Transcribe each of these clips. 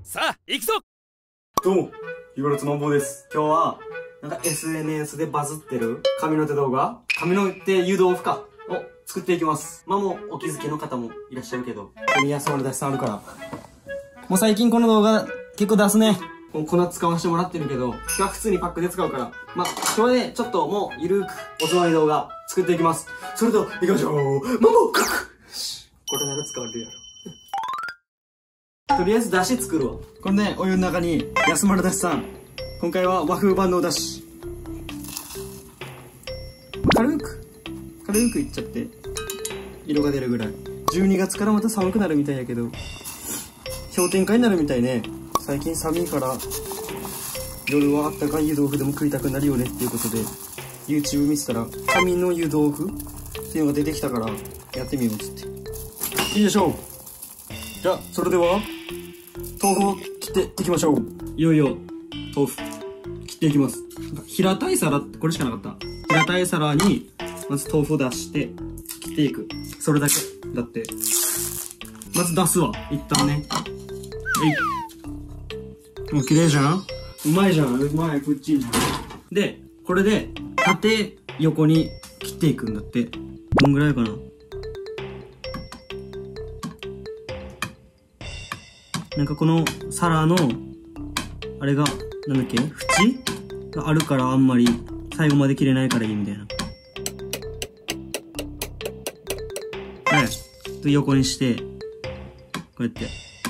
さあ行くぞ。 どうも、日頃つまんぼうです。今日は、SNS でバズってる髪の手動画、髪の手湯豆腐かを作っていきます。もうお気づきの方もいらっしゃるけど、ここに安丸出しさんあるから。もう最近この動画結構出すね。もう粉使わせてもらってるけど、今日は普通にパックで使うから。今日はね、ちょっともうゆるーくおつまみ動画作っていきます。それでは、行きましょう。マモカクこれなら使われるやろ。とりあえずだし作るわ。これね、お湯の中に安丸だしさん。今回は和風万能だし。軽くいっちゃって、色が出るぐらい。12月からまた寒くなるみたいやけど、氷点下になるみたいね。最近寒いから、夜はあったかい湯豆腐でも食いたくなるよねっていうことで、YouTube 見てたら、紙の湯豆腐っていうのが出てきたから、やってみようっつって。いいでしょう。じゃあ、それでは、豆腐を切っていきましょう。いよいよ、豆腐、切っていきます。平たい皿って、これしかなかった。平たい皿に、まず豆腐を出して、切っていく。それだけ。だって。まず出すわ。一旦ね。もう綺麗じゃん？うまいじゃん。うまい、プッチンじゃん。で、これで、縦、横に切っていくんだって。どんぐらいかな？なんかこの皿の、あれが、なんだっけ？縁があるからあんまり最後まで切れないからいいみたいな。はい。で、横にして、こうやって。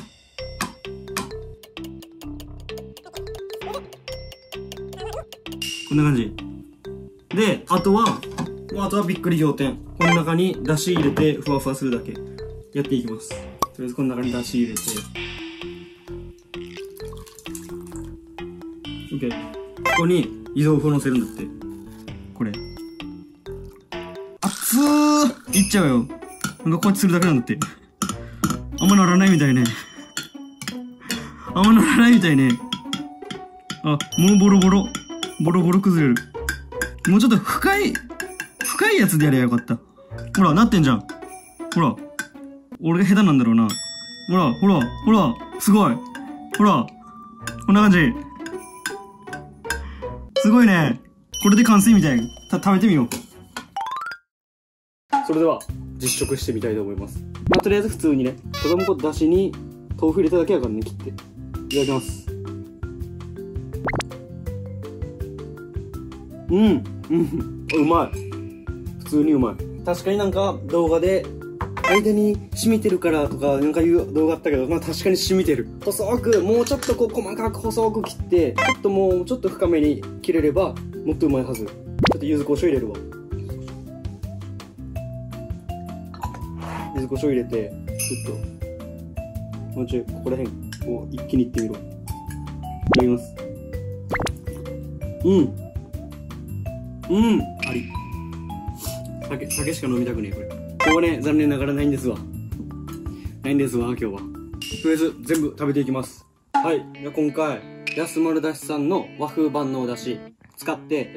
こんな感じ。で、あとはびっくり仰天。この中に出汁入れて、ふわふわするだけ。やっていきます。とりあえずこの中に出汁入れて。OK。ここに湯豆腐を乗せるんだって。これ。熱ーいっちゃうよ。なんかこうやってするだけなんだって。あんまならないみたいね。あんまならないみたいね。あ、もうボロボロ崩れる。もうちょっと深いやつでやればよかった。ほら、なってんじゃん。ほら。俺が下手なんだろうな。ほら、すごい。ほら、こんな感じ。すごいね。これで完成みたい。食べてみよう。それでは、実食してみたいと思います。とりあえず普通にね、子供とだしに豆腐入れただけやからね、切って。いただきます。うまい。普通にうまい。確かになんか動画で、間に染みてるからとかなんかいう動画あったけど、確かに染みてる。細く、もうちょっとこう細かく細く切って、ちょっと深めに切れれば、もっとうまいはず。ちょっと柚子胡椒入れるわ。柚子胡椒入れて、ちょっと、もうちょい、ここら辺、こう、一気にいってみろ。いただきます。あり。酒しか飲みたくねえ、これ。今日はね、残念ながらないんですわ、今日は。とりあえず、全部食べていきます。はい。じゃあ今回、安丸だしさんの和風万能だし、使って、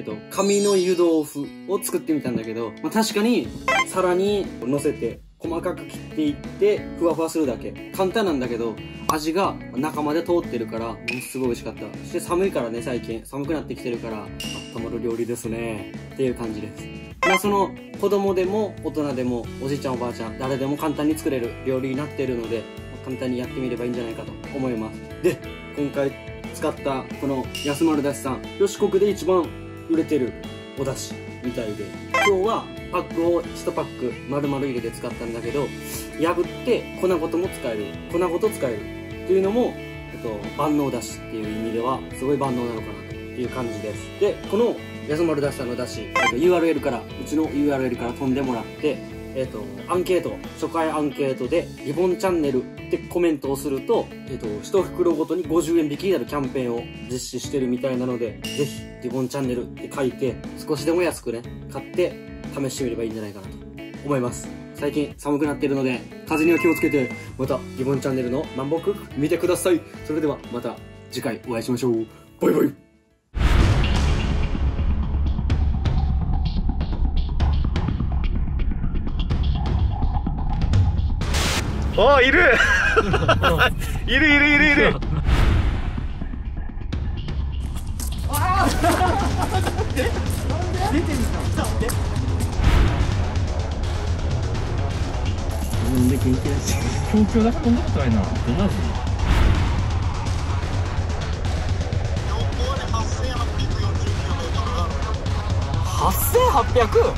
紙の湯豆腐を作ってみたんだけど、確かに、皿に乗せて、細かく切っていって、ふわふわするだけ。簡単なんだけど、味が中まで通ってるから、ものすごい美味しかった。そして寒いからね、最近。寒くなってきてるから、温まる料理ですね。っていう感じです。その、子供でも大人でも、おじいちゃんおばあちゃん、誰でも簡単に作れる料理になっているので、簡単にやってみればいいんじゃないかと思います。で、今回使ったこの安丸だしさん、四国で一番売れてるお出汁みたいで、今日はパックを1パック丸々入れて使ったんだけど、破って粉ごとも使える。っていうのも、万能だしっていう意味では、すごい万能なのかなという感じです。で、この安丸だしさんのだし、URL から、うちの URL から飛んでもらって、アンケート、初回アンケートで、リボンチャンネルってコメントをすると、1袋ごとに50円引きになるキャンペーンを実施してるみたいなので、ぜひ、リボンチャンネルって書いて、少しでも安くね、買って、試してみればいいんじゃないかなと思います。最近寒くなっているので、風邪には気をつけて、また、リボンチャンネルの南北見てください。それでは、また次回お会いしましょう。バイバイ。 いるいる出てみた。 なんで元気だし。 東京だけ飛んだことないな。どんな味？ 8800？